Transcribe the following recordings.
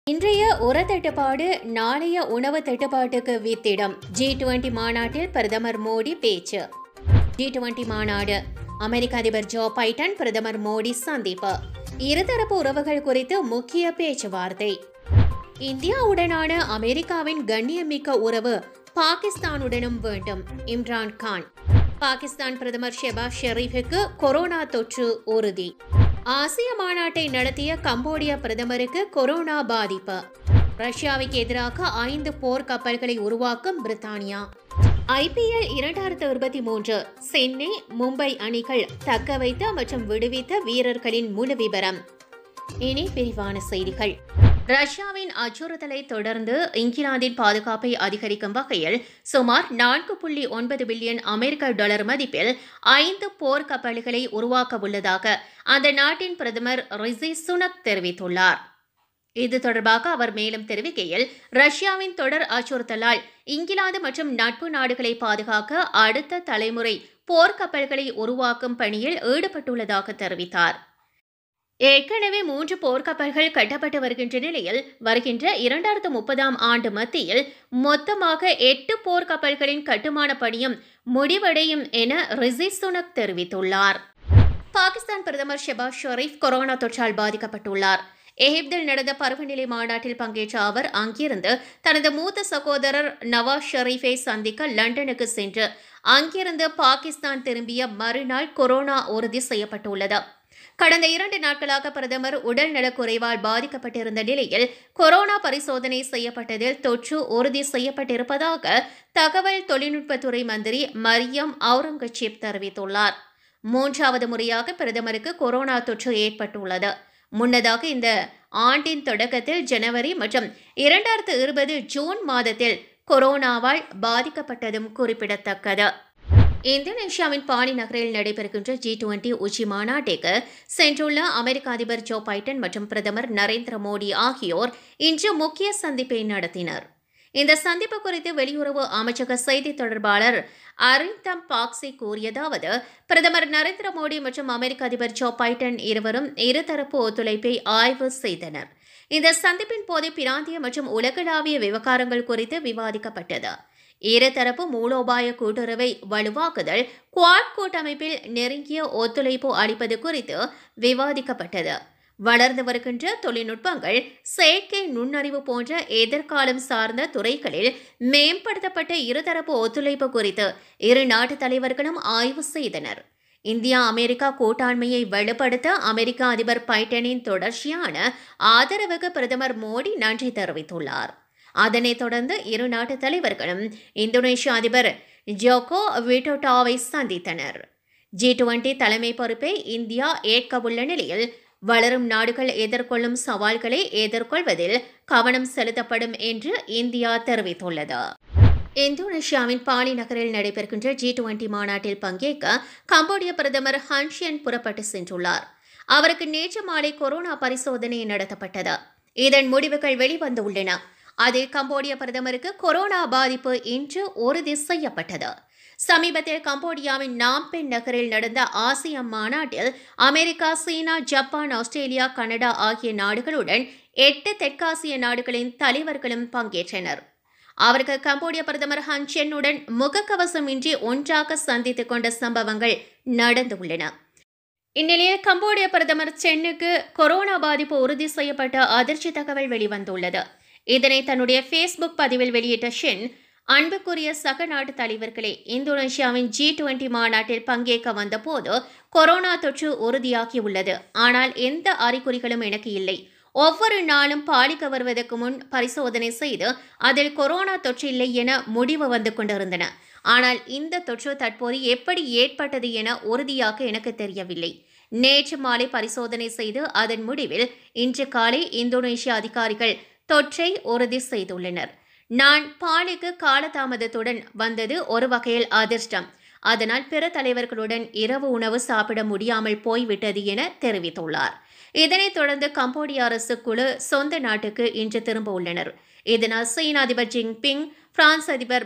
இன்றைய உர தட்டுப்பாடு நாளைய உணவு தட்டுப்பாட்டுக்கு வித்திடும். G20 மாநாட்டில் பிரதமர் மோடி பேச்சு. G20 மாநாடு, அமெரிக்க அதிபர் ஜோ பைடன் பிரதமர் மோடி சந்திப்பு, இருதரப்பு உறவுகள் குறித்து முக்கிய பேச்சுவார்த்தை. இந்தியாவுடனான அமெரிக்காவின் கண்ணியமிக்க உறவு பாகிஸ்தானுடனும் வேண்டும். இம்ரான் கான். பாகிஸ்தான் பிரதமர் ஷெபாஸ் ஷெரீஃபுக்கு கொரோனா தொற்று உறுதி. ஆசிய மாநாட்டை நடத்திய கம்போடியா பிரதமருக்கு கொரோனா பாதிப்பு. ரஷ்யாவுக்கு எதிராக 5 போர் கப்பல்களை உருவாக்கும் பிரித்தானியா. IPL 2023 சென்னை மும்பை அணிகள் தக்க வைத்த மற்றும் விடுவித்த வீரர்களின் முழு விவரம். இனி விரிவான செய்திகள். ரஷ்யாவின் அச்சுறுத்தலை தொடர்ந்து இங்கிலாந்தின் பாதுகாப்பை அதிகரிக்கும் வகையில் சுமார் 4.9 பில்லியன் அமெரிக்க டாலர் மதிப்பில் 5 போர் கப்பல்களை உருவாக்க உள்ளதாக அந்த நாட்டின் பிரதமர் ரிஷி சுனக் தெரிவித்துள்ளார். இது தொடர்பாக அவர் மேலும் தெரிவிக்கையில், ரஷ்யாவின் தொடர் அச்சுறுத்தலால் இங்கிலாந்து மற்றும் நட்பு நாடுகளை பாதுகாக்க அடுத்த தலைமுறை போர்க்கப்பல்களை உருவாக்கும் பணியில் ஈடுபட்டுள்ளதாக தெரிவித்தார். ஏற்கனவே 3 போர்க்கப்பல்கள் கட்டப்பட்டு வருகின்ற நிலையில் வருகின்ற 2030ஆம் ஆண்டு மத்தியில் மொத்தமாக 8 போர்க்கப்பல்களின் கட்டுமான பணியும் முடிவடையும் என ரிஷி சுனக் தெரிவித்துள்ளார். பாகிஸ்தான் பிரதமர் ஷெபாஸ் ஷெரீப் கொரோனா தொற்றால் பாதிக்கப்பட்டுள்ளார். எகிப்தில் நடந்த பருவநிலை மாநாட்டில் பங்கேற்ற அவர் அங்கிருந்து தனது மூத்த சகோதரர் நவாஸ் ஷெரீஃபை சந்திக்க லண்டனுக்கு சென்று அங்கிருந்து பாகிஸ்தான் திரும்பிய மறுநாள் கொரோனா உறுதி செய்யப்பட்டுள்ளது. கடந்த 2 நாட்களாக பிரதமர் உடல் நலக்குறைவால் பாதிக்கப்பட்டிருந்த நிலையில் கொரோனா பரிசோதனை செய்யப்பட்டதில் தொற்று உறுதி செய்யப்பட்டிருப்பதாக தகவல் தொழில்நுட்பத்துறை மந்திரி மரியம் அவுரங்கசீப் தெரிவித்துள்ளார். 3வது முறையாக பிரதமருக்கு கொரோனா தொற்று ஏற்பட்டுள்ளது. முன்னதாக இந்த ஆண்டின் தொடக்கத்தில் ஜனவரி மற்றும் 2020 ஜூன் மாதத்தில் கொரோனாவால் பாதிக்கப்பட்டதும் குறிப்பிடத்தக்கது. இந்தோனேஷியாவின் பாலி நகரில் நடைபெறுகின்ற G20 உச்சி மாநாட்டிற்கு சென்றுள்ள அமெரிக்க அதிபர் ஜோ பைடன் மற்றும் பிரதமர் நரேந்திர மோடி ஆகியோர் இன்று முக்கிய சந்திப்பை நடத்தினர். இந்த சந்திப்பு குறித்து வெளியுறவு அமைச்சக செய்தி தொடர்பாளர் அரிந்தம் பாக்சி கூறியதாவது, பிரதமர் நரேந்திர மோடி மற்றும் அமெரிக்க அதிபர் ஜோ பைடன் இருவரும் இருதரப்பு ஒத்துழைப்பை ஆய்வு செய்தனர். இந்த சந்திப்பின் போது பிராந்திய மற்றும் உலகளாவிய விவகாரங்கள் குறித்து விவாதிக்கப்பட்டது. இருதரப்பு மூலோபாய கூட்டுறவை வலுவாக்குதல், குவாட் கூட்டமைப்பில் நெருங்கிய ஒத்துழைப்பு அளிப்பது குறித்து விவாதிக்கப்பட்டது. வளர்ந்து வருகின்ற தொழில்நுட்பங்கள், செயற்கை நுண்ணறிவு போன்ற எதிர்காலம் சார்ந்த துறைகளில் மேம்படுத்தப்பட்ட இருதரப்பு ஒத்துழைப்பு குறித்து இரு நாட்டு தலைவர்களும் ஆய்வு செய்தனர். இந்தியா அமெரிக்கா கூட்டாண்மையை வலுப்படுத்த அமெரிக்க அதிபர் பைடனின் தொடர்ச்சியான ஆதரவுக்கு பிரதமர் மோடி நன்றி தெரிவித்துள்ளார். அதனைத் தொடர்ந்து இரு நாட்டு தலைவர்களும் இந்தோனேஷிய அதிபர் ஜோகோ விடோடோவை சந்தித்தனர். G20 தலைமை பொறுப்பை இந்தியா ஏற்கவுள்ள நிலையில் வளரும் நாடுகள் எதிர்கொள்ளும் சவால்களை எதிர்கொள்வதில் கவனம் செலுத்தப்படும் என்று இந்தியா தெரிவித்துள்ளது. இந்தோனேஷியாவின் பாலி நகரில் நடைபெறுகின்ற G20 மாநாட்டில் பங்கேற்க கம்போடிய பிரதமர் ஹன் சென் புறப்பட்டு சென்றுள்ளார். அவருக்கு நேற்று மாலை கொரோனா பரிசோதனை நடத்தப்பட்டது. இதன் முடிவுகள் வெளிவந்துள்ளன. அதில் கம்போடிய பிரதமருக்கு கொரோனா பாதிப்பு இன்று உறுதி செய்யப்பட்டது. சமீபத்தில் கம்போடியாவின் நாம்பென் நகரில் நடந்த ஆசிய மாநாட்டில் America, China, Japan, Australia, Canada ஆகிய நாடுகளுடன் 8 தெற்காசிய நாடுகளின் தலைவர்களும் பங்கேற்றனர். அவர்கள் கம்போடிய பிரதமர் ஹன் சென்னுடன் முகக்கவசம் இன்றி ஒன்றாக சந்தித்துக் கொண்ட சம்பவங்கள் நடந்துள்ளன. இந்நிலையில் கம்போடிய பிரதமர் சென்னுக்கு கொரோனா பாதிப்பு உறுதி செய்யப்பட்ட அதிர்ச்சி தகவல் வெளிவந்துள்ளது. இதனை தன்னுடைய ஃபேஸ்புக் பதிவில் வெளியிட்ட ஷென், அன்புக்குரிய சக நாட்டு தலைவர்களே, இந்தோனேஷியாவின் G20 மாநாட்டில் பங்கேற்க வந்தபோது கொரோனா தொற்று உறுதியாகியுள்ளது. ஆனால் எந்த அறிகுறிகளும் எனக்கு இல்லை. ஒவ்வொரு நாளும் பாலிக்கு வருவதற்கு முன் பரிசோதனை செய்து அதில் கொரோனா தொற்று இல்லை என முடிவு வந்து கொண்டிருந்தன. ஆனால் இந்த தொற்று தற்போது எப்படி ஏற்பட்டது என உறுதியாக எனக்கு தெரியவில்லை. நேற்று மாலை பரிசோதனை செய்து அதன் முடிவில் இன்று காலை இந்தோனேஷிய அதிகாரிகள் தொற்றை உறுதி செய்துள்ளனர். நான் பாலிக்கு காலதாமதத்துடன் வந்தது ஒரு வகையில் அதிர்ஷ்டம். அதனால் பிற தலைவர்களுடன் இரவு உணவு சாப்பிட முடியாமல் போய்விட்டது என தெரிவித்துள்ளார். இதனைத் தொடர்ந்து கம்போடிய அரசு குழு சொந்த நாட்டுக்கு இன்று திரும்ப உள்ளனர். இதனால் சீன அதிபர் ஜின்பிங், பிரான்ஸ் அதிபர்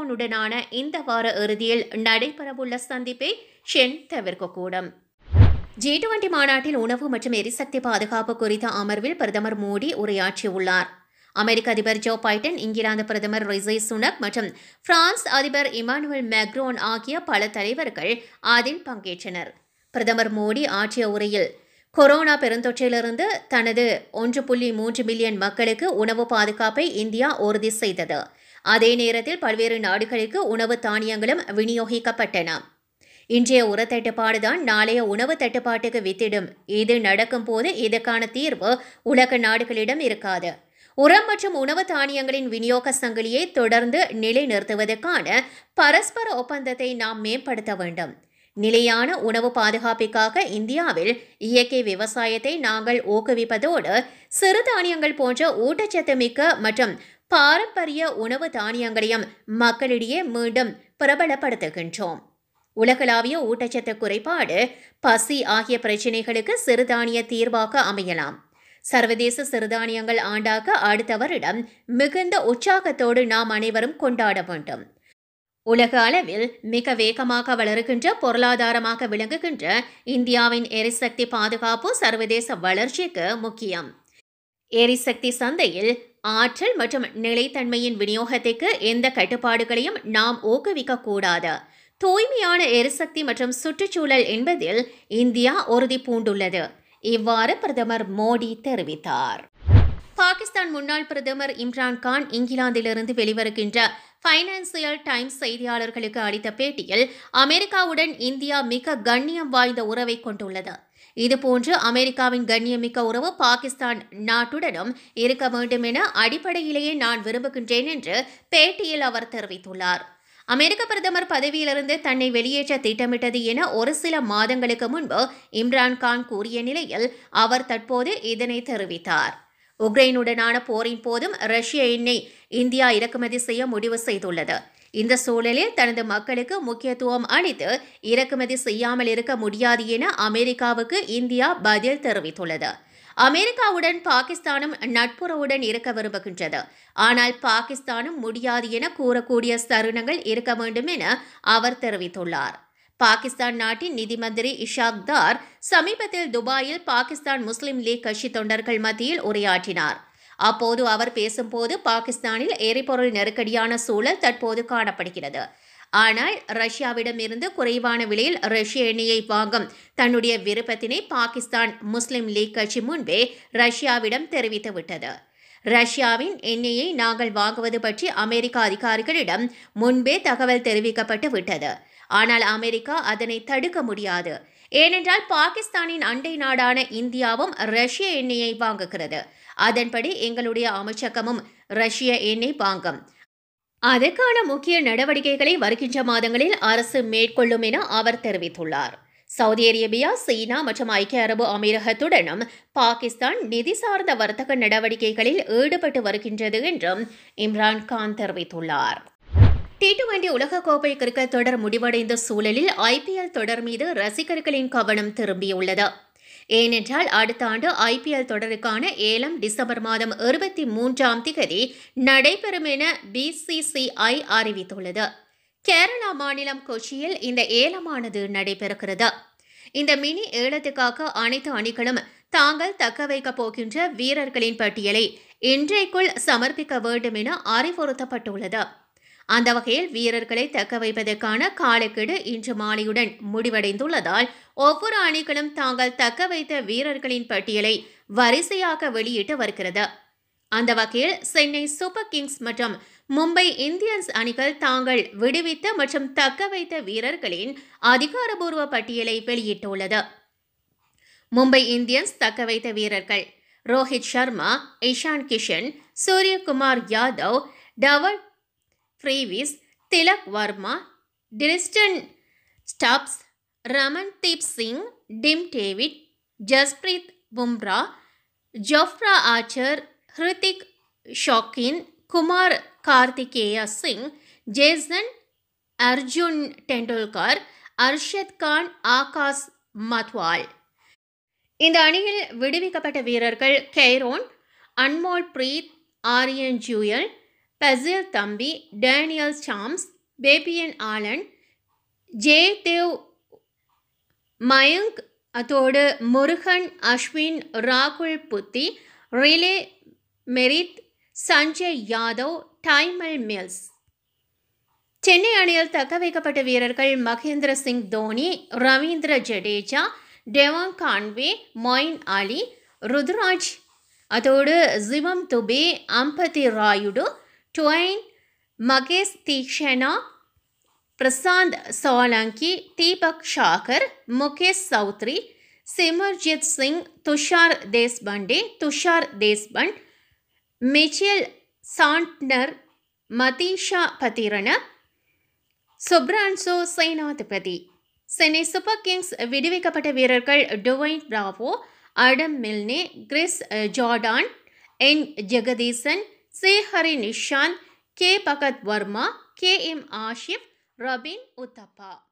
மேக்ரோனுடனான இந்த வார இறுதியில் நடைபெறவுள்ள சந்திப்பை ஷென் தவிர்க்கக்கூடும். G20 மாநாட்டில் உணவு மற்றும் எரிசக்தி பாதுகாப்பு குறித்த அமர்வில் பிரதமர் மோடி உரையாற்றியுள்ளார். அமெரிக்க அதிபர் ஜோ பைடன், இங்கிலாந்து பிரதமர் ரிஷி சுனக் மற்றும் பிரான்ஸ் அதிபர் இமானுவேல் மேக்ரோன் ஆகிய பல தலைவர்கள் அதில் பங்கேற்றனர். பிரதமர் மோடி ஆற்றிய உரையில் கொரோனா பெருந்தொற்றிலிருந்து தனது 1.3 மில்லியன் மக்களுக்கு உணவு பாதுகாப்பை இந்தியா உறுதி செய்தது. அதே நேரத்தில் பல்வேறு நாடுகளுக்கு உணவு தானியங்களும் விநியோகிக்கப்பட்டன. இன்றைய உரத்தட்டுப்பாடுதான் நாளைய உணவு தட்டுப்பாட்டுக்கு வித்திடும். இது நடக்கும் போது இதற்கான தீர்வு உலக நாடுகளிடம் இருக்காது. உரம் மற்றும் உணவு தானியங்களின் விநியோக சங்கிலியை தொடர்ந்து நிலைநிறுத்துவதற்கான பரஸ்பர ஒப்பந்தத்தை நாம் மேம்படுத்த வேண்டும். நிலையான உணவு பாதுகாப்பிற்காக இந்தியாவில் இயற்கை விவசாயத்தை நாங்கள் ஊக்குவிப்பதோடு சிறுதானியங்கள் போன்ற ஊட்டச்சத்து மிக்க மற்றும் பாரம்பரிய உணவு தானியங்களையும் மக்களிடையே மீண்டும் பிரபலப்படுத்துகின்றோம். உலகளாவிய ஊட்டச்சத்து குறைபாடு, பசி ஆகிய பிரச்சினைகளுக்கு சிறுதானிய தீர்வாக அமையலாம். சர்வதேச சிறுதானியங்கள் ஆண்டாக அடுத்த வருடம் மிகுந்த உற்சாகத்தோடு நாம் அனைவரும் கொண்டாட வேண்டும். உலக அளவில் மிக வேகமாக வளருகின்ற பொருளாதாரமாக விளங்குகின்ற இந்தியாவின் எரிசக்தி பாதுகாப்பு சர்வதேச வளர்ச்சிக்கு முக்கியம். எரிசக்தி சந்தையில் ஆற்றல் மற்றும் நிலைத்தன்மையின் விநியோகத்திற்கு எந்த கட்டுப்பாடுகளையும் நாம் ஊக்குவிக்கக்கூடாது. தூய்மையான எரிசக்தி மற்றும் சுற்றுச்சூழல் என்பதில் இந்தியா உறுதி பூண்டுள்ளது. இவ்வாறு பிரதமர் மோடி தெரிவித்தார். பாகிஸ்தான் முன்னாள் பிரதமர் இம்ரான் கான் இங்கிலாந்திலிருந்து வெளிவருகின்ற ஃபைனான்சியல் டைம்ஸ் செய்தியாளர்களுக்கு அளித்த பேட்டியில் அமெரிக்காவுடன் இந்தியா மிக கண்ணியம் வாய்ந்த உறவை கொண்டுள்ளது. இதுபோன்று அமெரிக்காவின் கண்ணியமிக்க உறவு பாகிஸ்தான் நாட்டுடனும் இருக்க வேண்டும் என அடிப்படையிலேயே நான் விரும்புகின்றேன் என்று பேட்டியில் அவர் தெரிவித்துள்ளார். அமெரிக்க பிரதமர் பதவியிலிருந்து தன்னை வெளியேற்ற திட்டமிட்டது என ஒரு சில மாதங்களுக்கு முன்பு இம்ரான் கான் கூறிய நிலையில் அவர் தற்போது இதனை தெரிவித்தார். உக்ரைனுடனான போரின் போதும் ரஷ்ய எண்ணெய் இந்தியா இறக்குமதி செய்ய முடிவு செய்துள்ளது. இந்த சூழலில் தனது மக்களுக்கு முக்கியத்துவம் அளித்து இறக்குமதி செய்யாமல் இருக்க முடியாது என அமெரிக்காவுக்கு இந்தியா பதில் தெரிவித்துள்ளது. அமெரிக்காவுடன் பாகிஸ்தானும் நட்புறவுடன் இருக்க விரும்புகின்றது. ஆனால் பாகிஸ்தானும் முடியாது என கூறக்கூடிய தருணங்கள் இருக்க வேண்டும் என அவர் தெரிவித்துள்ளார். பாகிஸ்தான் நாட்டின் நிதி மந்திரி இஷாக் தார் சமீபத்தில் துபாயில் பாகிஸ்தான் முஸ்லிம் லீக் கட்சி தொண்டர்கள் மத்தியில் உரையாற்றினார். அப்போது அவர் பேசும்போது பாகிஸ்தானில் எரிபொருள் நெருக்கடியான சூழல் தற்போது காணப்படுகிறது. ஆனால் ரஷ்யாவிடம் இருந்து குறைவான விலையில் ரஷ்ய எண்ணெயை வாங்கும் தன்னுடைய விருப்பத்தினை பாகிஸ்தான் முஸ்லிம் லீக் கட்சி முன்பே ரஷ்யாவிடம் தெரிவித்துவிட்டது. ரஷ்யாவின் எண்ணெயை நாங்கள் வாங்குவது பற்றி அமெரிக்க அதிகாரிகளிடம் முன்பே தகவல் தெரிவிக்கப்பட்டு விட்டது. ஆனால் அமெரிக்கா அதனை தடுக்க முடியாது. ஏனென்றால் பாகிஸ்தானின் அண்டை நாடான இந்தியாவும் ரஷ்ய எண்ணெயை வாங்குகிறது. அதன்படி எங்களுடைய அமைச்சகமும் ரஷ்ய எண்ணெய் வாங்கும். அதற்கான முக்கிய நடவடிக்கைகளை வருகின்ற மாதங்களில் அரசு மேற்கொள்ளும் என அவர் தெரிவித்துள்ளார். சவுதி அரேபியா, சீனா மற்றும் ஐக்கிய அரபு அமீரகத்துடனும் பாகிஸ்தான் நிதி சார்ந்த வர்த்தக நடவடிக்கைகளில் ஈடுபட்டு வருகின்றது என்றும் இம்ரான் கான் தெரிவித்துள்ளார். T20 உலகக்கோப்பை கிரிக்கெட் தொடர் முடிவடைந்த சூழலில் IPL தொடர் மீது ரசிகர்களின் கவனம் திரும்பியுள்ளது. ஏனென்றால் அடுத்த ஆண்டு IPL தொடருக்கான ஏலம் டிசம்பர் மாதம் 23ஆம் தேதி நடைபெறும் என BCCI அறிவித்துள்ளது. கேரளா மாநிலம் கொச்சியில் இந்த ஏலமானது நடைபெறுகிறது. இந்த மினி ஏலத்துக்காக அனைத்து அணிகளும் தாங்கள் தக்க வைக்கப் போகின்ற வீரர்களின் பட்டியலை இன்றைக்குள் சமர்ப்பிக்க வேண்டும் என அறிவுறுத்தப்பட்டுள்ளது. அந்த வகையில் வீரர்களை தக்க வைப்பதற்கான காலக்கெடு இன்று மாலையுடன் முடிவடைந்துள்ளதால் ஒவ்வொரு அணிகளும் தாங்கள் தக்க வைத்த வீரர்களின் பட்டியலை வரிசையாக வெளியிட்டு வருகிறது. அந்த வகையில் சென்னை சூப்பர் கிங்ஸ் மற்றும் மும்பை இந்தியன்ஸ் அணிகள் தாங்கள் விடுவித்த மற்றும் தக்க வைத்த வீரர்களின் அதிகாரப்பூர்வ பட்டியலை வெளியிட்டுள்ளது. மும்பை இந்தியன்ஸ் தக்க வைத்த வீரர்கள் Rohit Sharma, Ishan Kishan, Suryakumar Yadav, Dewald Brevis, Tilak Varma, Tristan Stubbs, Ramandeep Singh, Tim David, Jasprit Bumrah, Jofra Archer, Hrithik Shokeen, Kumar Kartikeya Singh, Jason Arjun Tendulkar, Arshad Khan, Akash Madhwal. இந்த அணியில் விடுவிக்கப்பட்ட வீரர்கள் Kieron, Anmolpreet, Aryan Juyal, Basil Thampi, Daniel Sams, Fabian Allen, Jaydev, Mayank அதோடு முருகன், அஸ்வின், ராகுல் Buddhi, Riley Meredith, Sanjay Yadav, Tymal Mills. Chennai அணியில் தக்க வைக்கப்பட்ட வீரர்கள் Mahendra Singh Dhoni, Ravindra Jadeja, Devon Conway, Moeen Ali, Ruturaj, அதோடு Shivam Dube, Ambati Rayudu, Dwaine, Maheesh Theekshana, Prashant Solanki, Deepak Chahar, Mukesh Choudhary, Simarjeet Singh, Tushar Deshpande, Mitchell Santner, Matheesha Pathirana, Subhranshu Senapati. Chennai Super Kings விடுவிக்கப்பட்ட வீரர்கள் Dwayne Bravo, Adam Milne, Chris Jordan, N Jagadeesan, C Hari Nishaanth, K Bhagath Varma, K M Asif, Robin Uthappa.